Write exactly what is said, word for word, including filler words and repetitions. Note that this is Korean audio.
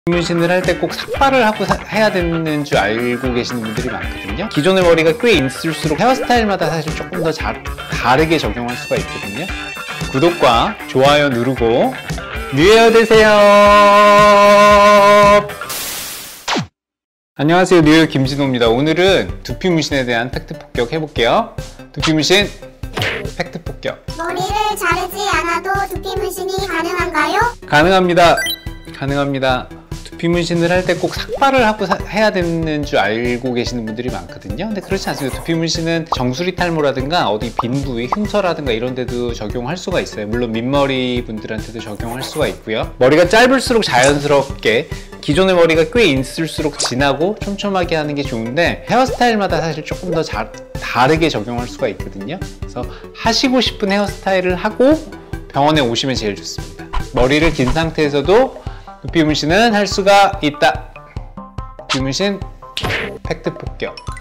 문신을 할 때 꼭 삭발을 하고 사, 해야 되는 줄 알고 계시는 분들이 많거든요. 기존의 머리가 꽤 있을수록 헤어스타일마다 사실 조금 더 자, 다르게 적용할 수가 있거든요. 구독과 좋아요 누르고 뉴헤어 되세요. 안녕하세요, 뉴헤어 김진호입니다. 오늘은 두피 문신에 대한 팩트 폭격 해볼게요. 두피 문신 팩트 폭격. 머리를 자르지 않아도 두피 문신이 가능한가요? 가능합니다. 가능합니다. 두피 문신을 할 때 꼭 삭발을 하고 사, 해야 되는 줄 알고 계시는 분들이 많거든요. 근데 그렇지 않습니다. 두피 문신은 정수리 탈모라든가 어디 빈 부위, 흉터라든가 이런 데도 적용할 수가 있어요. 물론 민머리 분들한테도 적용할 수가 있고요. 머리가 짧을수록 자연스럽게, 기존의 머리가 꽤 있을수록 진하고 촘촘하게 하는 게 좋은데 헤어스타일마다 사실 조금 더 자, 다르게 적용할 수가 있거든요. 그래서 하시고 싶은 헤어스타일을 하고 병원에 오시면 제일 좋습니다. 머리를 긴 상태에서도 두피 문신은 할 수가 있다. 두피 문신 팩트 폭격.